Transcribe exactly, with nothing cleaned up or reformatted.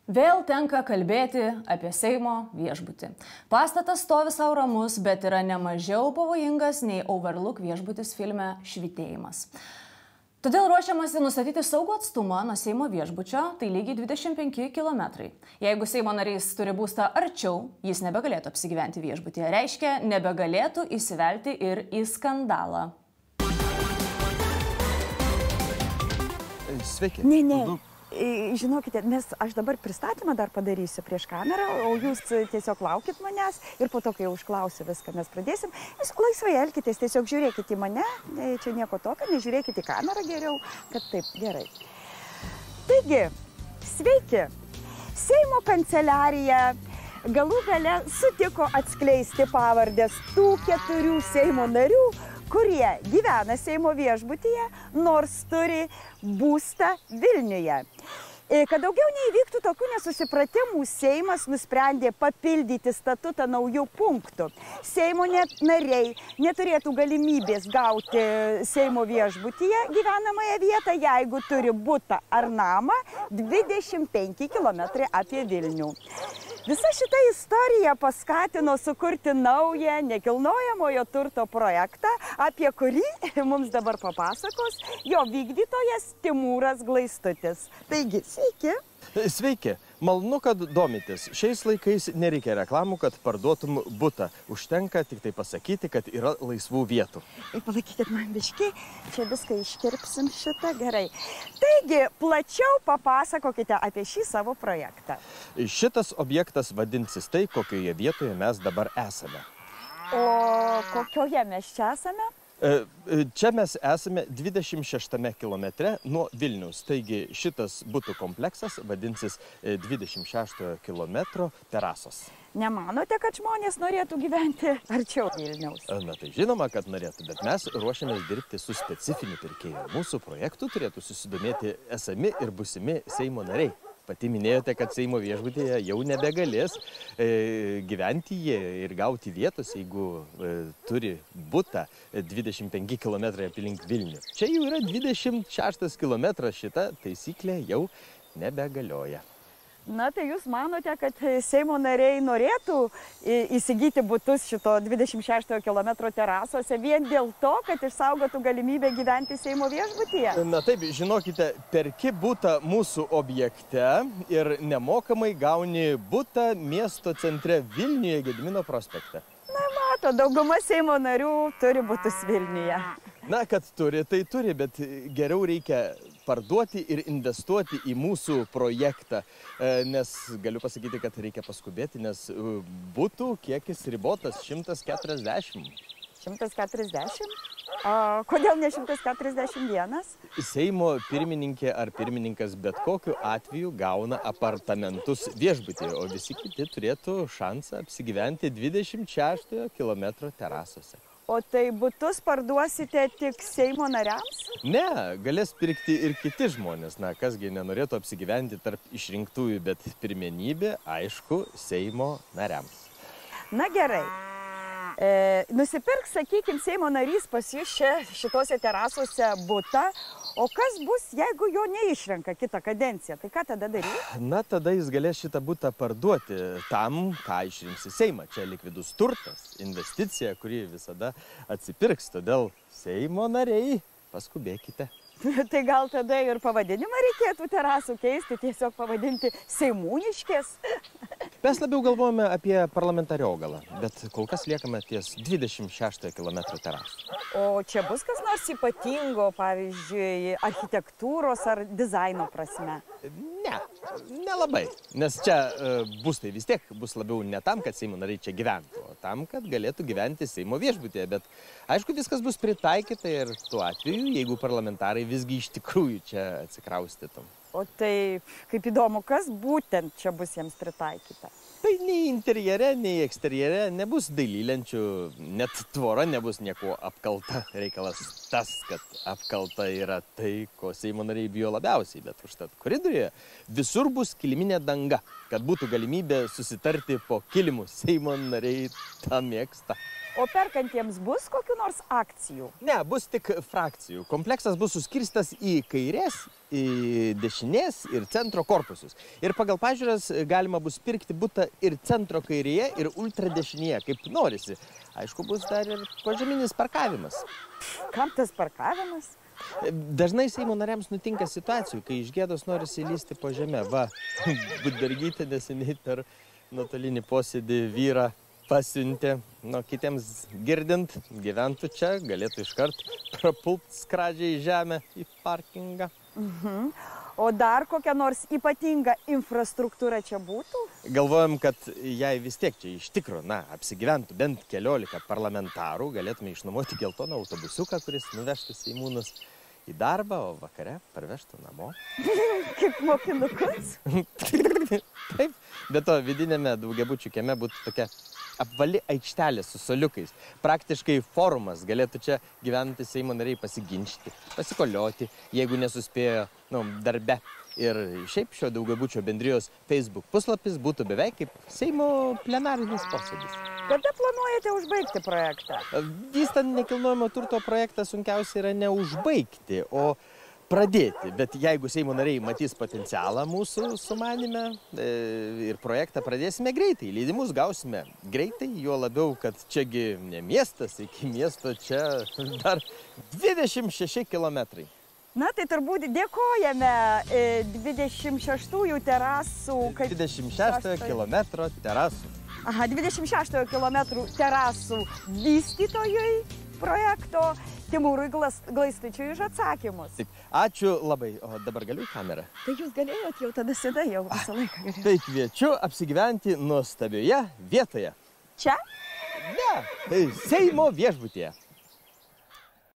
Vėl tenka kalbėti apie Seimo viešbutį. Pastatas stovi savo ramus, bet yra nemažiau pavojingas nei Overlook viešbutis filme Švytėjimas. Todėl ruošiamasi nustatyti saugų atstumą nuo Seimo viešbučio, tai lygiai dvidešimt penki kilometrai. Jeigu Seimo narys turi būstą arčiau, jis nebegalėtų apsigyventi viešbutyje. Reiškia, nebegalėtų įsivelti ir į skandalą. Sveiki. Ne, ne. Žinokite, mes, aš dabar pristatymą dar padarysiu prieš kamerą, o jūs tiesiog laukit manęs ir po to, kai jau užklausiu viską, mes pradėsim. Jūs laisvai elkitės, tiesiog žiūrėkit į mane, čia nieko tokio, nežiūrėkit į kamerą geriau, kad taip, gerai. Taigi, sveiki. Seimo kanceliarija galų gale sutiko atskleisti pavardės tų keturių Seimo narių, kurie gyvena Seimo viešbutyje, nors turi būstą Vilniuje. Kad daugiau neįvyktų tokių nesusipratimų, Seimas nusprendė papildyti statutą naujų punktų. Seimo nariai neturėtų galimybės gauti Seimo viešbutyje gyvenamąją vietą, jeigu turi butą ar namą dvidešimt penki kilometrai apie Vilnių. Visa šita istorija paskatino sukurti naują nekilnojamojo turto projektą, apie kurį mums dabar papasakos jo vykdytojas Timūras Glaistutis. Taigi, sveiki. Sveiki. Malonu, kad domitės. Šiais laikais nereikia reklamų, kad parduotum butą. Užtenka tik tai pasakyti, kad yra laisvų vietų. Palaikykit man biškį, čia viską iškirpsim šitą, gerai. Taigi, plačiau papasakokite apie šį savo projektą. Šitas objektas vadinsis tai, kokioje vietoje mes dabar esame. O kokioje mes čia esame? Čia mes esame dvidešimt šeštame kilometre nuo Vilniaus. Taigi šitas butų kompleksas vadinsis dvidešimt šeštojo kilometro terasos. Nemanote, kad žmonės norėtų gyventi arčiau Vilniaus? Na tai žinoma, kad norėtų, bet mes ruošiamės dirbti su specifiniu pirkėju. Mūsų projektų turėtų susidomėti esami ir busimi Seimo nariai. Pati minėjote, kad Seimo viešbutyje jau nebegalės e, gyventi jie ir gauti vietos, jeigu e, turi butą dvidešimt penki kilometrai aplink Vilnių. Čia jau yra dvidešimt šeštas kilometras, šita taisyklė jau nebegalioja. Na, tai jūs manote, kad Seimo nariai norėtų įsigyti butus šito dvidešimt šeštojo kilometro terasose vien dėl to, kad išsaugotų galimybę gyventi Seimo viešbutyje? Na taip, žinokite, perki butą mūsų objekte ir nemokamai gauni butą miesto centre Vilniuje, Gedimino prospekte. Na, mato, dauguma Seimo narių turi butus Vilniuje. Na, kad turi, tai turi, bet geriau reikia parduoti ir investuoti į mūsų projektą, nes galiu pasakyti, kad reikia paskubėti, nes butų kiekis ribotas šimtas keturiasdešimt. šimtas keturiasdešimt? O kodėl ne šimtas keturiasdešimt vienas? Seimo pirmininkė ar pirmininkas bet kokiu atveju gauna apartamentus viešbutyje, o visi kiti turėtų šansą apsigyventi dvidešimt šeštojo kilometro terasose. O tai butus parduosite tik Seimo nariams? Ne, galės pirkti ir kiti žmonės. Na, kasgi nenorėtų apsigyventi tarp išrinktųjų, bet pirmenybė, aišku, Seimo nariams. Na gerai. E, nusipirks, sakykime, Seimo narys pas jūs čia šitose terasose butą, o kas bus, jeigu jo neišrenka kitą kadenciją? Tai ką tada daryti? Na, tada jis galės šitą butą parduoti tam, ką išrinks į Seimą. Čia likvidus turtas, investicija, kuri visada atsipirks. Todėl Seimo nariai, paskubėkite. Tai gal tada ir pavadinimą reikėtų terasų keisti, tiesiog pavadinti Seimūniškės? Mes labiau galvojame apie parlamentariogalą, bet kol kas liekame ties dvidešimt šeštojo kilometro terasų. O čia bus kas nors ypatingo, pavyzdžiui, architektūros ar dizaino prasme? Ne, nelabai. Nes čia uh, būstai vis tiek bus labiau ne tam, kad Seimo nariai čia gyventų, o tam, kad galėtų gyventi Seimo viešbutyje. Bet aišku, viskas bus pritaikyta ir tuo atveju, jeigu parlamentarai visgi iš tikrųjų čia atsikraustytum. O tai kaip įdomu, kas būtent čia bus jiems pritaikyta? Tai nei interjere, nei eksterjere nebus dailylenčių, net tvora nebus nieko apkalta. Reikalas tas, kad apkalta yra tai, ko Seimo nariai bijo labiausiai, bet užtat koridoriuje visur bus kiliminė danga, kad būtų galimybė susitarti po kilimu. Seimo nariai tą mėgsta. O perkantiems bus kokiu nors akcijų? Ne, bus tik frakcijų. Kompleksas bus suskirstas į kairės, į dešinės ir centro korpusus. Ir pagal pažiūras galima bus pirkti butą ir centro kairėje, ir ultra dešinėje, kaip norisi. Aišku, bus dar ir požeminis parkavimas. Kam tas parkavimas? Dažnai Seimo nariams nutinka situacijų, kai iš gėdos norisi įlysti po žemę. Va, Budbergytė neseniai per nuotolinį posėdį vyrą pasiuntė, nu, kitiems girdint, gyventų čia, galėtų iškart prapult skradžiai į žemę, į parkingą. Mhm. O dar kokia nors ypatinga infrastruktūra čia būtų? Galvojam, kad jei vis tiek čia iš tikro, na, apsigyventų bent keliolika parlamentarų, galėtume išnuomoti geltoną autobusiuką, kuris nuvežtų seimūnus į darbą, o vakare parvežtų namo. Kaip mokinukus? Taip, bet to vidinėme daugiabučių kieme būtų tokia apvali aikštelė su soliukais. Praktiškai forumas, galėtų čia gyvenantys Seimo nariai pasiginčyti, pasikolioti, jeigu nesuspėjo, nu, darbe. Ir šiaip šio daugiabučio bendrijos Facebook puslapis būtų beveik kaip Seimo plenarinis posėdis. Kada planuojate užbaigti projektą? Vystant nekilnojamo turto projektą sunkiausia yra ne užbaigti, o pradėti. Bet jeigu Seimo nariai matys potencialą mūsų sumanime e, ir projektą pradėsime greitai, leidimus gausime greitai, juo labiau, kad čiagi ne miestas, iki miesto čia dar dvidešimt šeši kilometrai. Na, tai turbūt dėkojame dvidešimt šeštųjų terasų. dvidešimt šeštojo kilometro terasų. Aha, dvidešimt šeštojo kilometrų terasų vystytojui projekto Timūrui Glaistučiui už atsakymus. Taip, ačiū labai. O dabar galiu į kamerą? Tai jūs galėjot jau tada sėdai, jau visą laiką galėjot. Tai kviečiu apsigyventi nuostabioje vietoje. Čia? Ne, tai Seimo viešbutyje.